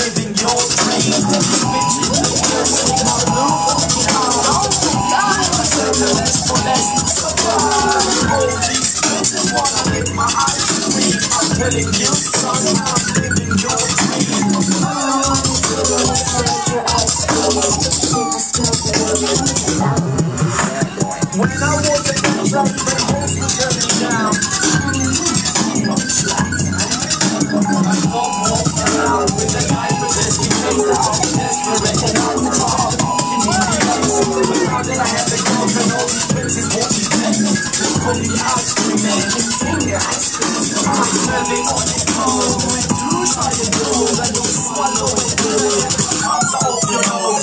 living your dream. Bitches look good, shake my Louis Let's for less surprise. All these bitches wanna lick my ice cream. I'm telling you, son, I'm living your dream. When I was a young bloke, the hoes were getting down. I walk around with a knife, but then he came out desperate and out the car. Now that I had the girls and all these bitches want me dead. They call me ice cream man. I'm selling on the cars, doing douche on your nose. I don't swallow it, it comes off your nose.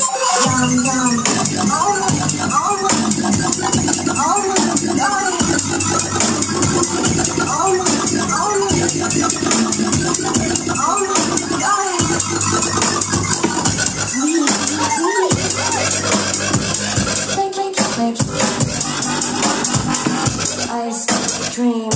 Ice cream.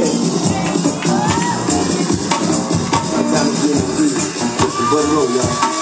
But roll, y'all.